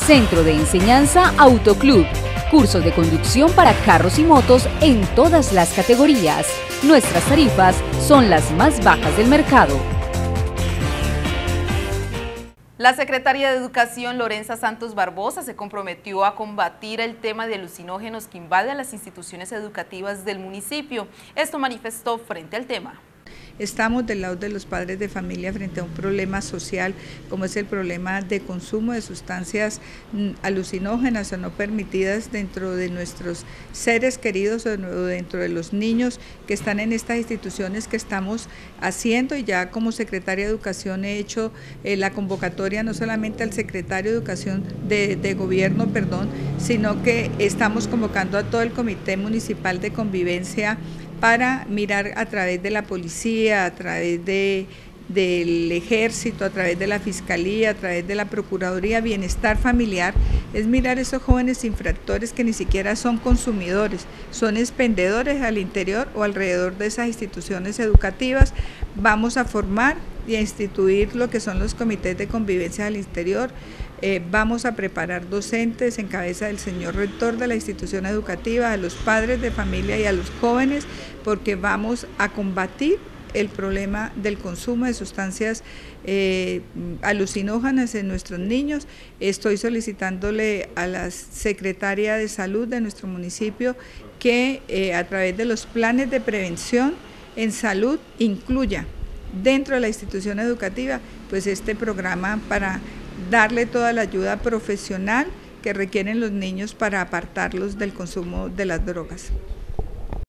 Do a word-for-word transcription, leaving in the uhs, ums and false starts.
Centro de Enseñanza Autoclub. Cursos de conducción para carros y motos en todas las categorías. Nuestras tarifas son las más bajas del mercado. La secretaria de Educación, Lorenza Santos Barbosa, se comprometió a combatir el tema de alucinógenos que invade a las instituciones educativas del municipio. Esto manifestó frente al tema. Estamos del lado de los padres de familia frente a un problema social como es el problema de consumo de sustancias alucinógenas o no permitidas dentro de nuestros seres queridos o dentro de los niños que están en estas instituciones que estamos haciendo, y ya como secretaria de Educación he hecho eh, la convocatoria no solamente al secretario de Educación de, de Gobierno, perdón, sino que estamos convocando a todo el Comité Municipal de Convivencia para mirar a través de la policía, a través de, del ejército, a través de la fiscalía, a través de la Procuraduría Bienestar Familiar, es mirar esos jóvenes infractores que ni siquiera son consumidores, son expendedores al interior o alrededor de esas instituciones educativas. Vamos a formar y a instituir lo que son los comités de convivencia al interior. Eh, vamos a preparar docentes en cabeza del señor rector de la institución educativa, a los padres de familia y a los jóvenes, porque vamos a combatir el problema del consumo de sustancias eh, alucinógenas en nuestros niños. Estoy solicitándole a la secretaria de Salud de nuestro municipio que eh, a través de los planes de prevención en salud incluya dentro de la institución educativa pues este programa para darle toda la ayuda profesional que requieren los niños para apartarlos del consumo de las drogas.